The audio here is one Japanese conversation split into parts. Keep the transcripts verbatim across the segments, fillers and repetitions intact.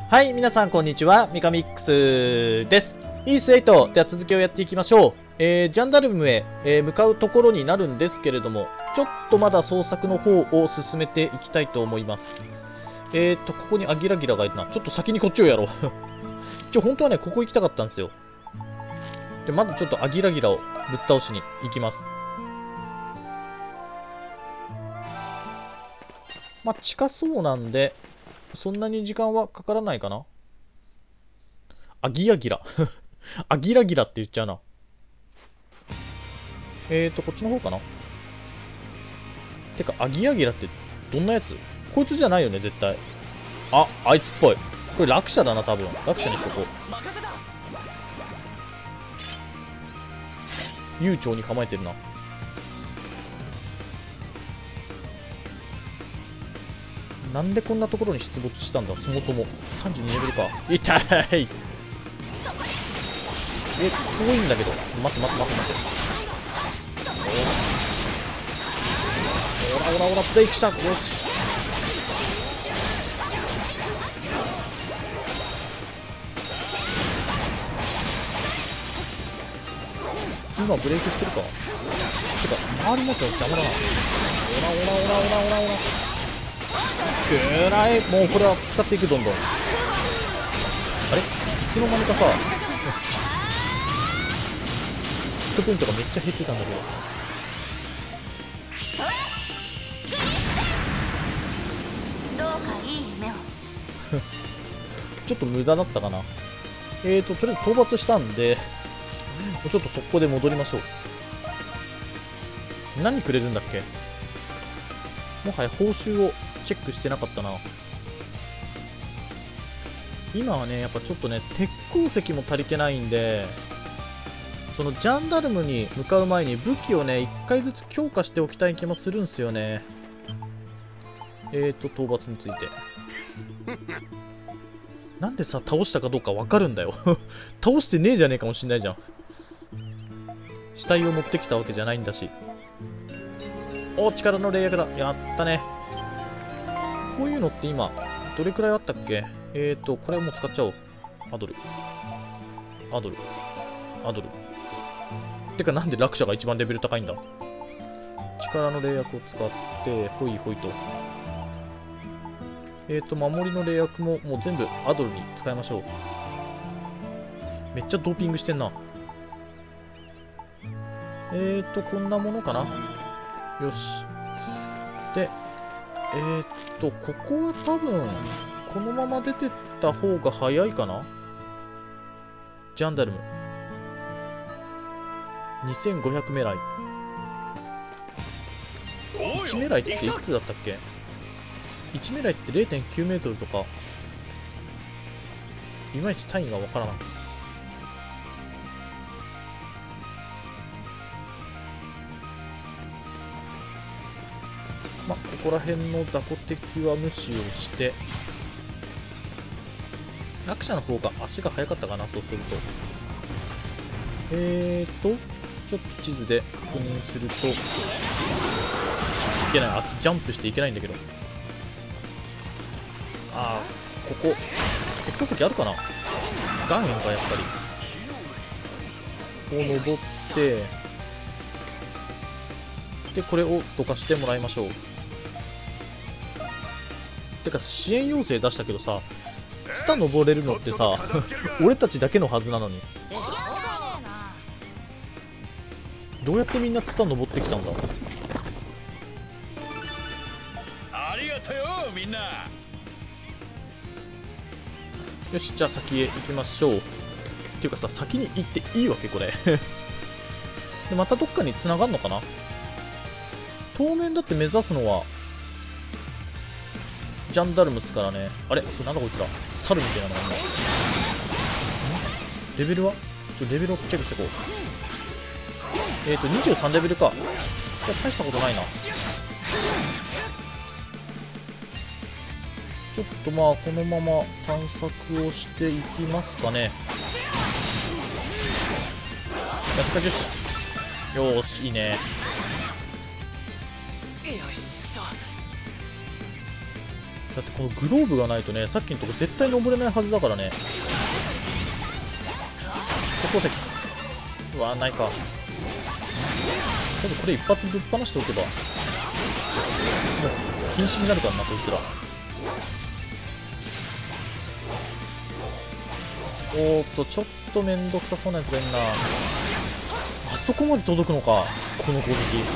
はい、皆さんこんにちは。ミカミックスです。イースエイト。では続きをやっていきましょう。えー、ジャンダルムへ、えー、向かうところになるんですけれども、ちょっとまだ捜索の方を進めていきたいと思います。えーと、ここにアギラギラがいるな。ちょっと先にこっちをやろう。一応本当はね、ここ行きたかったんですよ。で、まずちょっとアギラギラをぶっ倒しに行きます。まあ、近そうなんで、そんなに時間はかからないかな。アギアギラ。アギラギラって言っちゃうな。えーと、こっちの方かな。てか、アギアギラってどんなやつ？こいつじゃないよね、絶対。あ、あいつっぽい。これ落車だな、多分。落車にしとこう。悠長に構えてるな。なんでこんなところに出没したんだ、そもそも。さんじゅうにレベルか。痛い。え、遠いんだけど。ちょっと待って待って待って待って。オラオラオラブレイクした。よし。今ブレイクしてるか。てか、周り持ったら邪魔だな。オラオラオラオラオラオラ。くらい。もうこれは使っていく、どんどん。あれいつの間にかさ、ヒットポイントがめっちゃ減ってたんだけど。 どうかいい夢を。 ちょっと無駄だったかな。えーと、とりあえず討伐したんで、ちょっと速攻で戻りましょう。何くれるんだっけ。もはや報酬をチェックしてなかったな。今はね、やっぱちょっとね、鉄鉱石も足りてないんで、そのジャンダルムに向かう前に武器をね、いっかいずつ強化しておきたい気もするんすよね。えーと、討伐について。なんでさ、倒したかどうかわかるんだよ。倒してねえじゃねえかもしんないじゃん。死体を持ってきたわけじゃないんだし。お、力の霊薬だ。やったね。こういうのって今、どれくらいあったっけ。えーと、これをもう使っちゃおう。アドル。アドル。アドル。てか、なんで落車が一番レベル高いんだ。力の霊薬を使って、ほいほいと。えーと、守りの霊薬ももう全部アドルに使いましょう。めっちゃドーピングしてんな。えーと、こんなものかな。よし。で、えーっと、ここは多分、このまま出てった方が早いかな。ジャンダルム。にせんごひゃくメライ。いちメライっていくつだったっけ。いちメライって れいてんきゅうメートルとか。いまいち単位がわからない。まあ、ここら辺の雑魚敵は無視をして、落車の方が足が速かったかな、そうすると。えーと、ちょっと地図で確認すると、いけない、あっちジャンプしていけないんだけど。あー、ここ、鉄鉱石あるかな。岩塩か、やっぱり。こう登って、で、これをどかしてもらいましょう。てか支援要請出したけどさ、ツタ登れるのってさ、俺たちだけのはずなのに。どうやってみんなツタ登ってきたんだ。 ありがとうよみんな。 よし、じゃあ先へ行きましょう。っていうかさ、先に行っていいわけこれ。で、またどっかに繋がんのかな。当面だって目指すのはジャンダルムスからね。あれなんだこいつら。猿みたいなのがいるな。レベルはちょレベルをチェックしていこう。えっと、にじゅうさんレベルか。いや、大したことないな。ちょっとまあ、このまま探索をしていきますかね。やったじゅし。よーし、いいね。 だってこのグローブがないとね、さっきのとこ絶対登れないはずだからね。特攻石、うわないか。とりあえずこれ一発ぶっ放しておけばもう瀕死になるからな、こいつら。おーっと、ちょっとめんどくさそうなやつがいんな。あそこまで届くのか、この攻撃。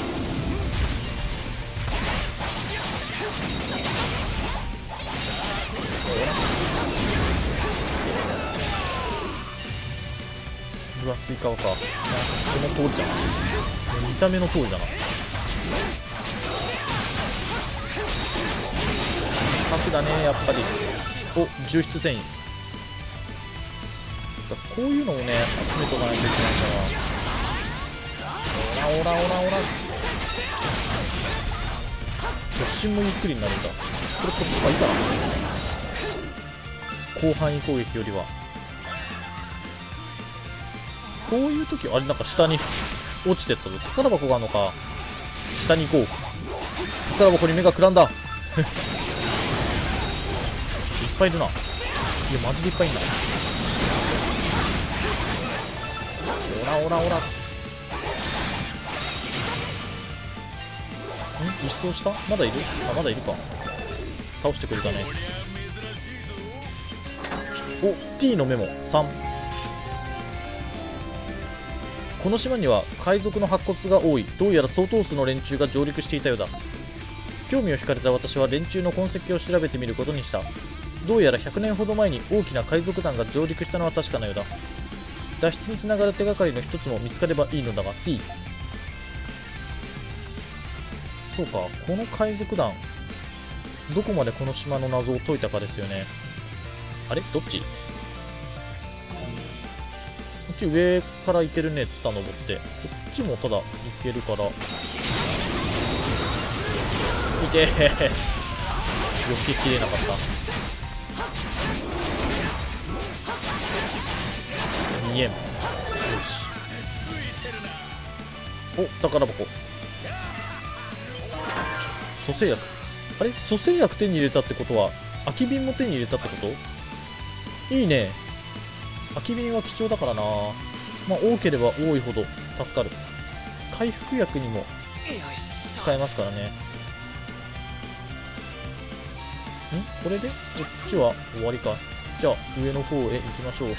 分厚い皮か。その通りじゃな。見た目の通りだな。核だね、やっぱり。お、重質繊維だ。こういうのをね、集めとかないといけないから。オラオラオラオラ。突進もゆっくりになるんだ。これこっちがいいかな。広範囲攻撃よりは。こういう時、あれなんか下に落ちてったぞ。宝箱があるのか。下に行こう。宝箱に目がくらんだ。いっぱいいるな。いや、マジでいっぱいいんだ。オラオラオラ。ん、一掃した？まだいる？あ、まだいるか。倒してくれたね。お、T のメモさん。この島には海賊の白骨が多い。どうやら相当数の連中が上陸していたようだ。興味を惹かれた私は連中の痕跡を調べてみることにした。どうやらひゃくねんほど前に大きな海賊団が上陸したのは確かなようだ。脱出につながる手がかりの一つも見つかればいいのだが T。 そうか、この海賊団どこまでこの島の謎を解いたかですよね。あれどっち？こっち上から行けるね。ツタ登って、こっちもただ行けるから。いてー。避けきれなかった。にえん。よし。お、宝箱。蘇生薬。あれ蘇生薬手に入れたってことは空き瓶も手に入れたってこと？いいね。空き瓶は貴重だからな。まあ多ければ多いほど助かる。回復薬にも使えますからね。んこれでこっちは終わりか。じゃあ上の方へ行きましょう。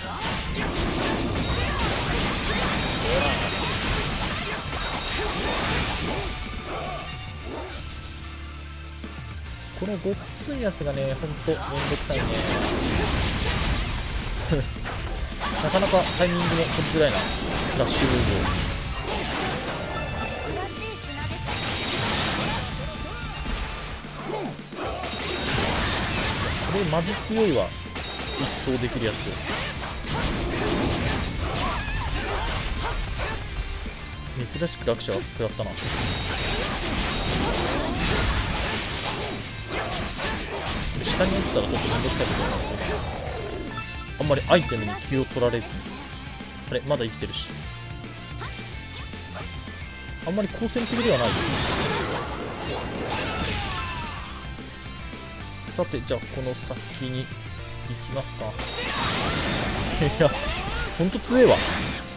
このごっついやつがね、ほんとめんどくさいね。なかなかタイミングも取りづらいな。ラッシュルード。これマジ強いわ。一掃できるやつ。珍しく落車が食らったな。下に落ちたらちょっとめんどくさいことになりそうだな。あんまりアイテムに気を取られずに。あれまだ生きてるし。あんまり好戦的ではない。さて、じゃあこの先に行きますか。いや、ほんと強えわ。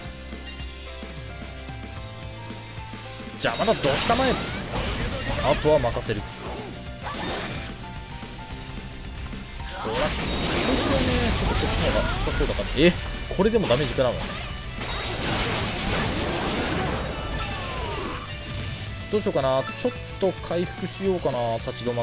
邪魔だ、どったまえ。あとは任せる。ほら、こいつはね、ちょっとこっちの方が良さそうだから。え、これでもダメージ食らうの？どうしようかな。ちょっと回復しようかな。立ち止まって。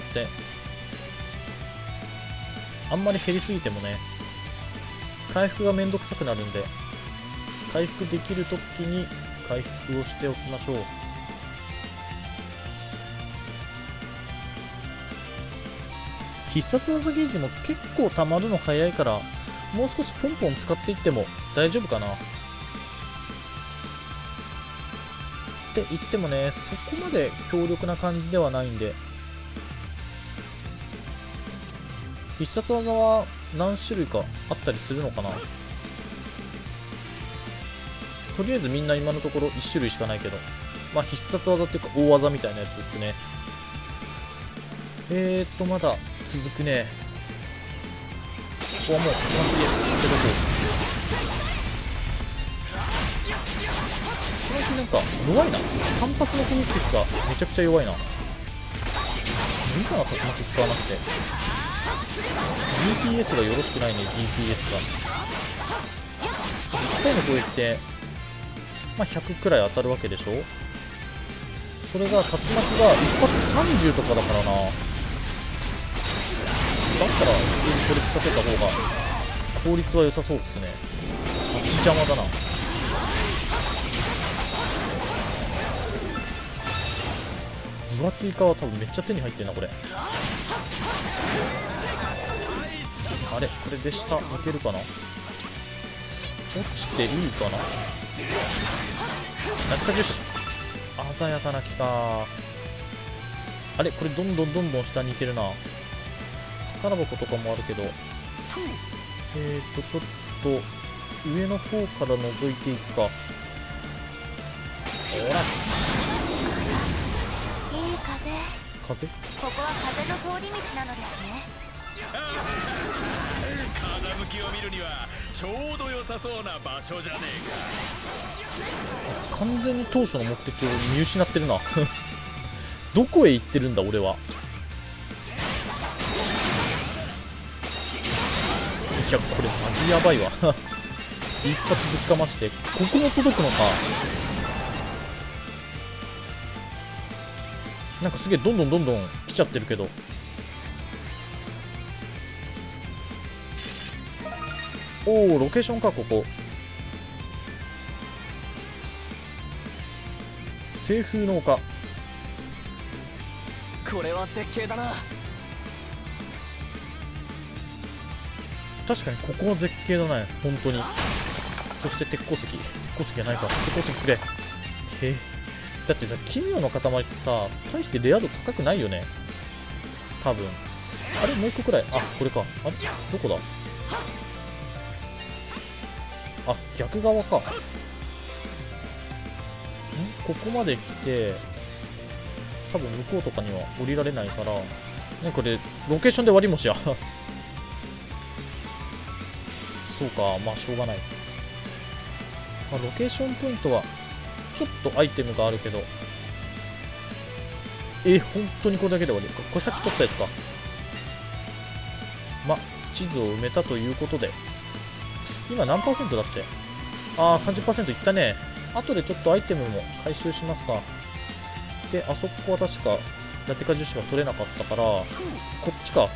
あんまり減りすぎてもね、回復がめんどくさくなるんで、回復できるときに回復をしておきましょう。必殺技ゲージも結構溜まるの早いから、もう少しポンポン使っていっても大丈夫かな。って言ってもね、そこまで強力な感じではないんで。必殺技は何種類かあったりするのかな。とりあえずみんな今のところいち種類しかないけど、まあ必殺技っていうか大技みたいなやつですね。えーっとまだ続くね。ここはもう勝ちまくりで当てとこう。この日なんか弱いな。単発の攻撃力がめちゃくちゃ弱いな。いいかな、竜巻使わなくて。 ディーピーエス がよろしくないね。 ディーピーエス がいっかいの攻撃ってまあひゃくくらい当たるわけでしょ。それが竜巻が一発さんじゅうとかだからな。だったら普通にこれ使ってた方が効率は良さそうですね。あっち邪魔だな。分厚い皮は多分めっちゃ手に入ってるなこれ。あれこれで下抜けるかな。落ちていいかな。夏か樹脂鮮やかな木か。あれこれどんどんどんどん下に行けるな。宝箱とかもあるけど、えーとちょっと上の方から覗いていくか。ほらいい風。 風、 ここは風の通り道なのですね。 風向きを見るにはちょうど良さそうな場所じゃねえか。 完全に当初の目的を見失ってるなどこへ行ってるんだ俺は。いやこれマジやばいわ一発ぶちかましてここも届くのか。なんかすげえどんどんどんどん来ちゃってるけど。おおロケーションか。ここ西風の丘。 これは絶景だな。 確かにここは絶景だね本当に。そして鉄鉱石、鉄鉱石じゃないか。鉄鉱石くれ。へえだってさ奇妙の塊ってさ大してレア度高くないよね多分。あれもう一個くらい。あこれか。あれどこだ。あ逆側か。んここまで来て多分向こうとかには降りられないからね。これロケーションで割りもしやそうかまあしょうがない。まあ、ロケーションポイントはちょっとアイテムがあるけど、え本当にこれだけで終わり。これさっき取ったやつか。ま地図を埋めたということで今何パーセントだって。ああ さんじゅっパーセント いったね。後でちょっとアイテムも回収しますか。であそこは確かラテカ樹脂は取れなかったからこっちか。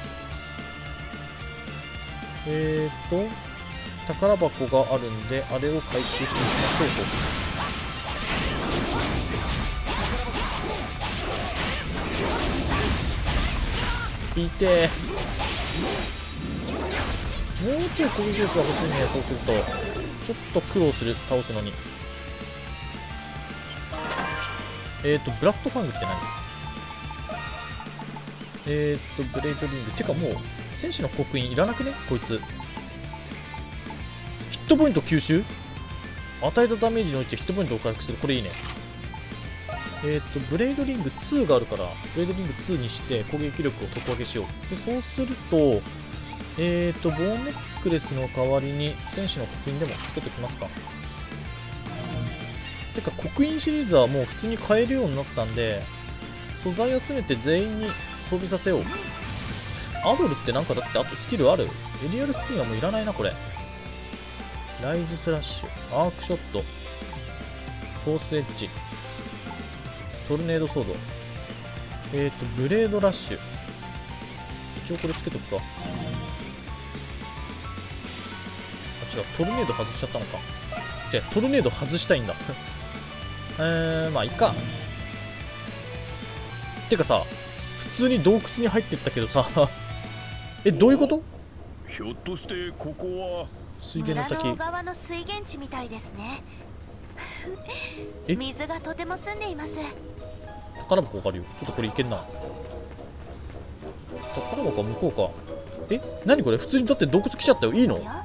えーと宝箱があるんであれを回収していきましょうと。いてーもうちょい攻撃力が欲しいね。そうするとちょっと苦労する倒すのに。えーとブラッドファングって何。えーとブレードリングてかもう戦士の刻印いらなくねこいつ。ヒットポイント吸収、与えたダメージに応じてヒットポイントを回復する。これいいね。えっとブレードリングツーがあるからブレードリングツーにして攻撃力を底上げしよう。でそうするとえっとボーンネックレスの代わりに戦士の刻印でもつけておきますか。てか刻印シリーズはもう普通に買えるようになったんで素材集めて全員に装備させよう。アドルってなんかだってあとスキルある。エリアルスピンはもういらないなこれ。ライズスラッシュ、アークショット、フォースエッジ、トルネードソード、えっと、ブレードラッシュ。一応これつけとくか。あ、違う、トルネード外しちゃったのか。じゃあ、トルネード外したいんだ。えー、まあいいか。てかさ、普通に洞窟に入ってったけどさ、え、どういうこと？ ひょっとしてここは水源の滝。 村の小川の水源地みたいですね。 え水がとても澄んでいます。 宝箱があるよ。ちょっとこれいけんな。宝箱は向こうか。え、何これ？普通にだって洞窟来ちゃったよ。いいの？ま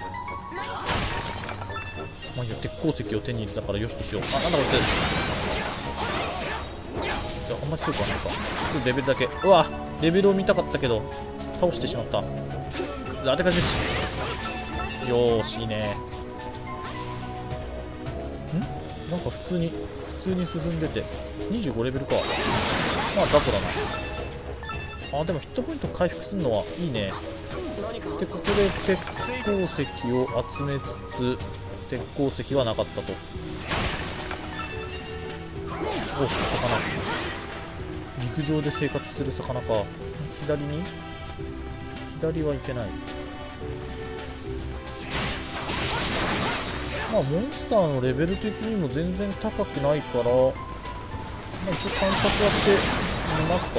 あいいや、鉄鉱石を手に入れたからよしとしよう。あ、なんだこいつ。いや、あんま強くはないか。ちょっとレベルだけ。うわ、レベルを見たかったけど倒してしまった。ラテカジです。よーし、いいね。んなんか普通に普通に進んでてにじゅうごレベルか。まあ雑魚だな。あ、でもヒットポイント回復するのはいいね。でここで鉄鉱石を集めつつ、鉄鉱石はなかったと。お、魚。陸上で生活する魚か。左に左はいけない。まあモンスターのレベル的にも全然高くないから、まあ、一応観察はしてみますか。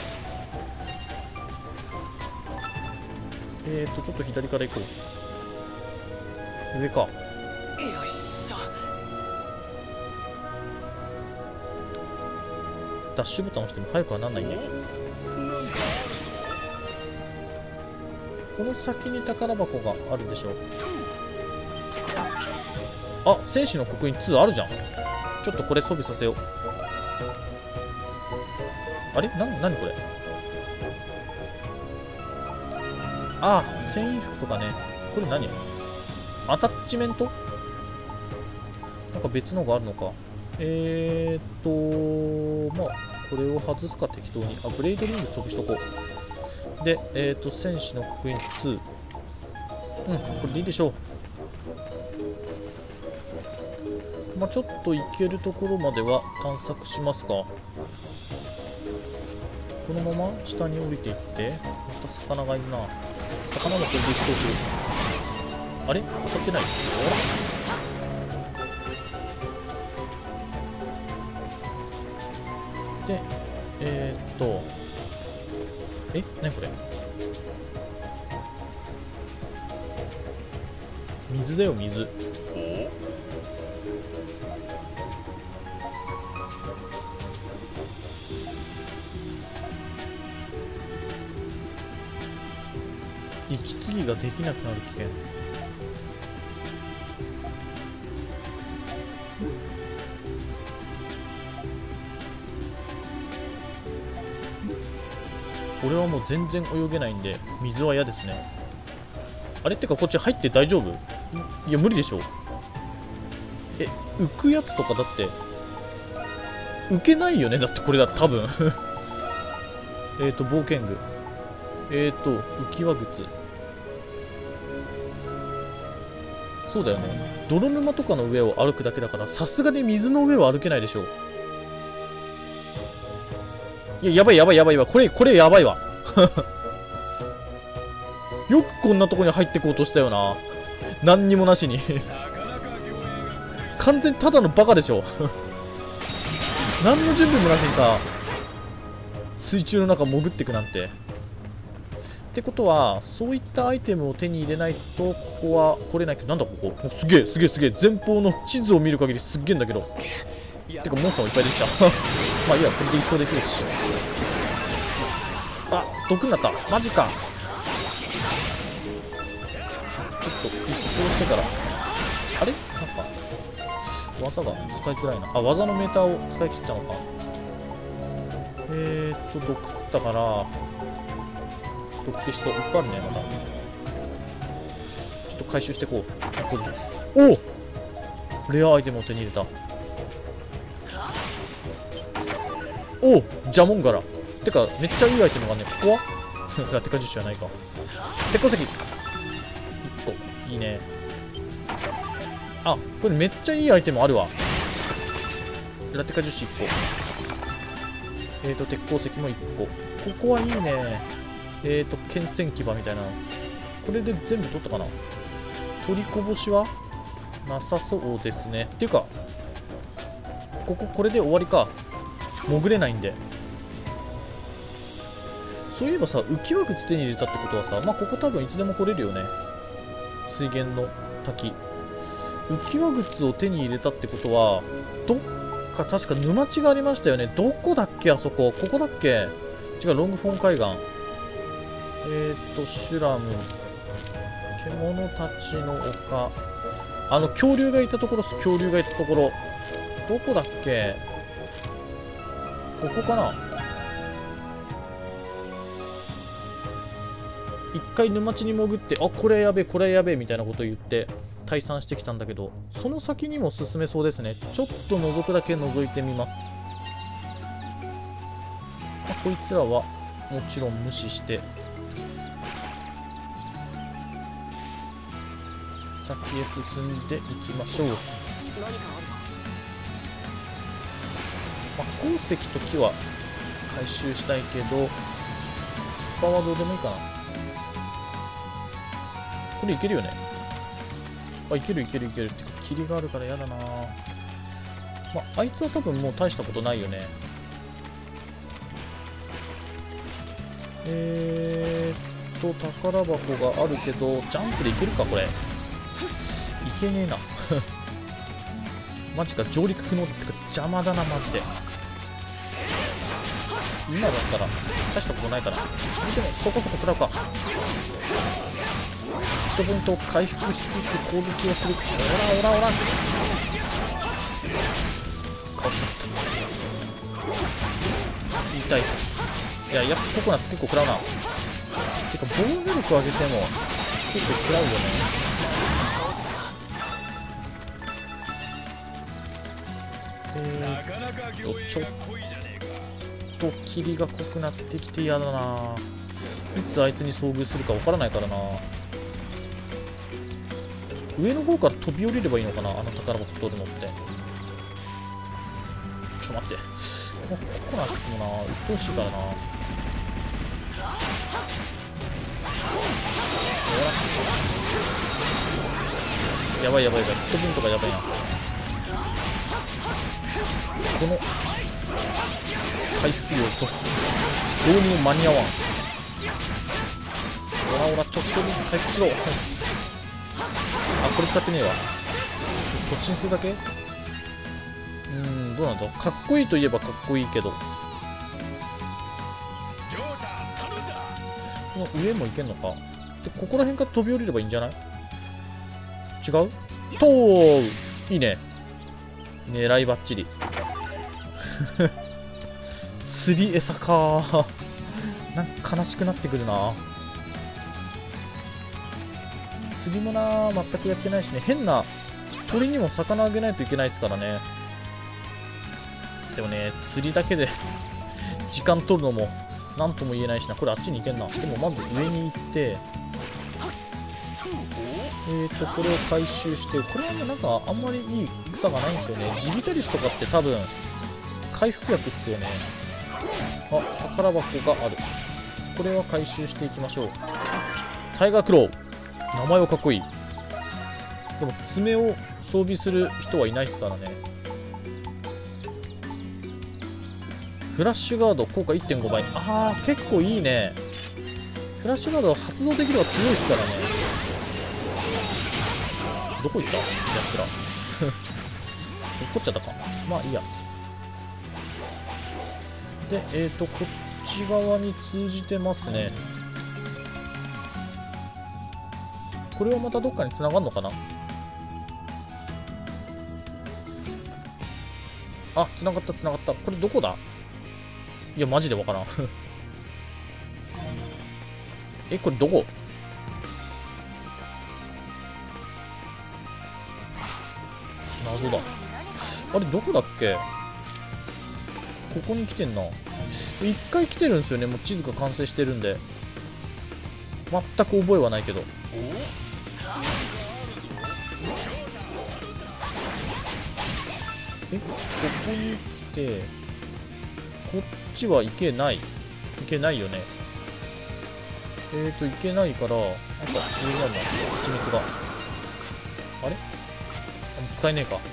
えーとちょっと左から行こう。上か。 よいしょ。 ダッシュボタン押しても速くはなんないね。この先に宝箱があるでしょう。あ、戦士の刻印ツーあるじゃん。ちょっとこれ装備させよう。あれな、なにこれ。ああ、繊維服とかね。これ何アタッチメントなんか別のがあるのか。えーっと、まあ、これを外すか適当に。あ、ブレイドリング装備しとこう。で、えーっと、戦士の刻印ツー。うん、これでいいでしょう。まあ、ちょっと行けるところまでは探索しますか。このまま下に降りていって、また魚がいるな。魚もこれで一掃する。あれ当たってない。で、えー、っと、え、なにこれ。水だよ、水。息継ぎができなくなる危険。俺はもう全然泳げないんで水は嫌ですね。あれってかこっち入って大丈夫？いや無理でしょ。え、浮くやつとかだって浮けないよね。だってこれだ多分えっと冒険具、えっと浮き輪靴。そうだよね。泥沼とかの上を歩くだけだからさすがに水の上は歩けないでしょ。いや、やばいやばいやばいわ。これ、これやばいわ。よくこんなとこに入ってこうとしたよな。何にもなしに。完全にただのバカでしょ。何の準備もなしにさ、水中の中潜ってくなんて。ってことは、そういったアイテムを手に入れないと、ここは来れないけど、なんだここ。おすげえ、すげえ、すげえ。前方の地図を見る限りすっげえんだけど。てか、モンスターもいっぱい出てきた。まあいいや、これで一掃できるし。あ、毒になった。マジか。ちょっと一掃してから。あれなんか、技が使いづらいな。あ、技のメーターを使い切ったのか。えーっと、毒ったから、毒消しそう。いっぱいあるね、まだ。ちょっと回収していこう。これです。おおレアアイテムを手に入れた。おおジャモンガラ。てか、めっちゃいいアイテムがね、ここはラテカ樹脂はないか。鉄鉱石いっこ。いいね。あ、これめっちゃいいアイテムあるわ。ラテカ樹脂いっこ。えーと、鉄鉱石もいっこ。ここはいいね。えーと、剣戦牙みたいなの。これで全部取ったかな。取りこぼしはなさそうですね。っていうか、ここ、これで終わりか。潜れないんで。そういえばさ、浮き輪靴手に入れたってことはさ、まあここ多分いつでも来れるよね。水源の滝。浮き輪靴を手に入れたってことは、どっか確か沼地がありましたよね。どこだっけあそこ。ここだっけ。違う、ロングフォン海岸。えーと、シュラム。獣たちの丘。あの、恐竜がいたところ、恐竜がいたところ。どこだっけ。ここかな。 回沼地に潜って、あ、これやべえこれやべえみたいなことを言って退散してきたんだけど、その先にも進めそうですね。ちょっと覗くだけ覗いてみます。まあ、こいつらはもちろん無視して先へ進んでいきましょう。まあ、鉱石と木は回収したいけど、他はどうでもいいかな。これいけるよね。あ、いけるいけるいける。霧があるから嫌だな。まあ、あいつは多分もう大したことないよね。えーっと、宝箱があるけど、ジャンプでいけるか、これ。いけねえな。マジか、上陸不能ってか邪魔だな、マジで。今だったら大したことないから。でもそこそこ食らうか。ヒットポイントを回復しつつ攻撃をする。オラオラオラ。かわしまった。痛い。いや、やっぱココナッツ結構食らうな。てか防御力上げても結構食らうよね。えーっとちょっと霧が濃くなってきて嫌だな。いつあいつに遭遇するかわからないからな。上の方から飛び降りればいいのかな、あの宝箱取るのって。ちょっと待って、このココナッツもな、うっとうしいからな。やばいやばいやばい、ヒットポイントがやばいな。この回復量とどうにも間に合わん。オラオラちょっとずつ回復しろ。あ、これ使ってねえわ。突進するだけ。うーん、どうなんだ。かっこいいといえばかっこいいけど、この上もいけんのか。で、ここら辺から飛び降りればいいんじゃない？違う？とーいいね。狙いバッチリ。釣り餌かー。なんか悲しくなってくるな。釣りもなー、全くやってないしね。変な鳥にも魚あげないといけないですからね。でもね、釣りだけで時間取るのもなんとも言えないしな。これあっちに行けんな。でもまず上に行って、えーと、これを回収して、これはね、なんかあんまりいい草がないんですよね。ジギタリスとかって多分回復薬っすよね。あ、宝箱がある。これは回収していきましょう。タイガークロー、名前はかっこいい。でも爪を装備する人はいないですからね。フラッシュガード効果 いってんご 倍。あー、結構いいね。フラッシュガードは発動できれば強いですからね。どこ行ったやつら。怒っちゃったか。まあいいや。で、えーと、こっち側に通じてますね。これはまたどっかに繋がるのかな。あ、繋がった繋がった。これどこだ。いや、マジでわからん。え、これどこ。謎だ。あれ、どこだっけ。ここに来てんな。一回来てるんですよね。もう地図が完成してるんで。全く覚えはないけど。え、ここに来て、こっちは行けない。行けないよね。えーと、行けないから、なんか、上にあるな、蜂蜜が。あれ？使えねえか。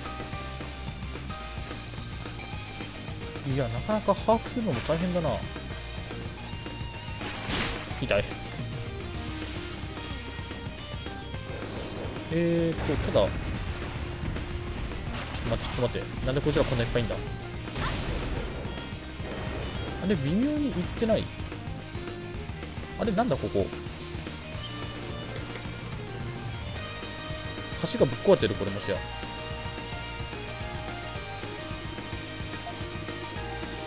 いや、なかなか把握するのも大変だな。痛い。えーと、ただ、ちょっと待って、ちょっと待って。なんでこいつらこんないっぱいいんだ。あれ、微妙にいってない。あれ、なんだここ。橋がぶっ壊れてる、これも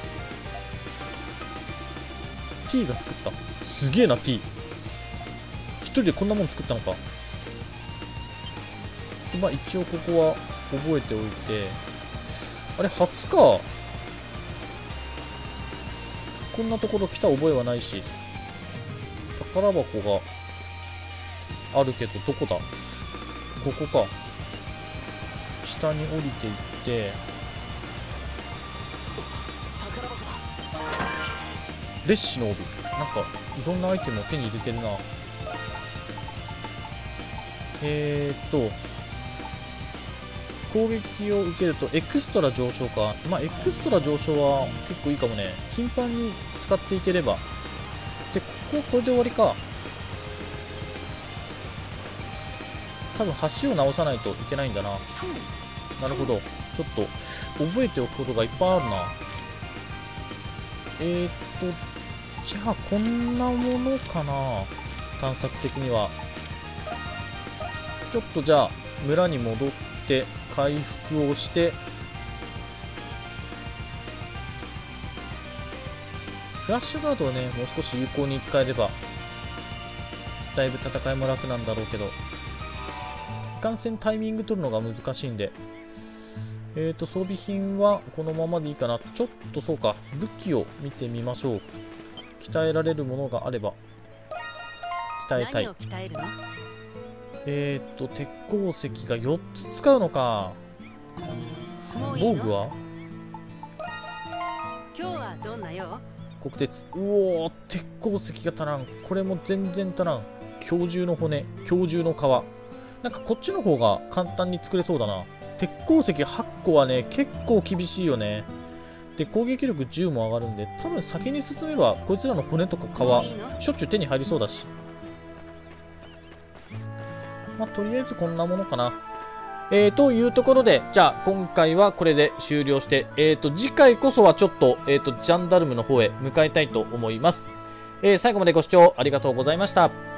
しや。T が作った。すげえな、T。 人でこんなもん作ったのか。まあ一応ここは覚えておいて、あれ初か。こんなところ来た覚えはないし、宝箱があるけど、どこだ？ここか。下に降りていって、レッシの帯。なんか、いろんなアイテムを手に入れてるな。えーっと、攻撃を受けるとエクストラ上昇か。まあ、エクストラ上昇は結構いいかもね。頻繁に使っていければ。で、ここはこれで終わりか。多分橋を直さないといけないんだな。なるほど。ちょっと覚えておくことがいっぱいあるな。えーっと、じゃあこんなものかな。探索的には。ちょっとじゃあ村に戻って回復をして、フラッシュガードをね、もう少し有効に使えれば、だいぶ戦いも楽なんだろうけど、いかんせんタイミング取るのが難しいんで、えーと、装備品はこのままでいいかな。ちょっとそうか、武器を見てみましょう。鍛えられるものがあれば、鍛えたい。えーと、鉄鉱石がよっつ使うのか。防具は今日はどんなよ。 国鉄。うおー、鉄鉱石が足らん。これも全然足らん。恐獣の骨、恐獣の皮。なんかこっちの方が簡単に作れそうだな。鉄鉱石はっこはね、結構厳しいよね。で、攻撃力じゅうも上がるんで、多分先に進めば、こいつらの骨とか皮、しょっちゅう手に入りそうだし。まあ、とりあえずこんなものかな。えー、というところで、じゃあ、今回はこれで終了して、えーと、次回こそはちょっと、えーと、ジャンダルムの方へ向かいたいと思います。えー、最後までご視聴ありがとうございました。